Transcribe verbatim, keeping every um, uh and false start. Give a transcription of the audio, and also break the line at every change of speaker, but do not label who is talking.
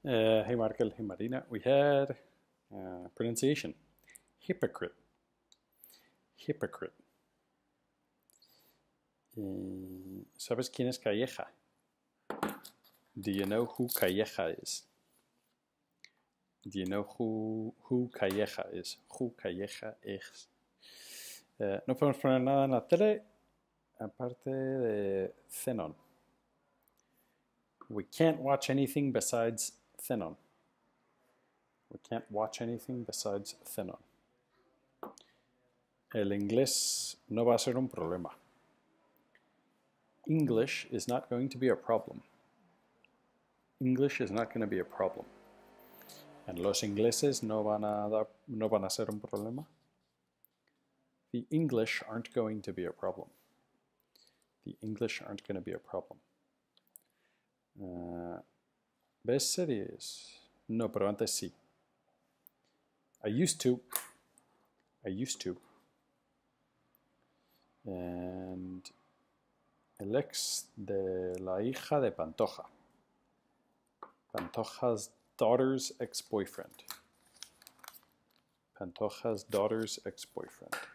Uh, hey Markel, hey Marina. We had uh, pronunciation. Hypocrite. Hypocrite. Uh, ¿Sabes quién es Calleja? Do you know who Calleja is? Do you know who, who Calleja is? Who Calleja es? Uh, no podemos poner nada en la tele aparte de Zenon. We can't watch anything besides Zenon. We can't watch anything besides Zenon. El inglés no va a ser un problema. English is not going to be a problem. English is not going to be a problem. And los ingleses no van a dar, no van a ser un problema. The English aren't going to be a problem. The English aren't going to be a problem. Uh, ¿Ves series? No, pero antes sí. I used to. I used to. And el ex de la hija de Pantoja. Pantoja's daughter's ex-boyfriend. Pantoja's daughter's ex-boyfriend.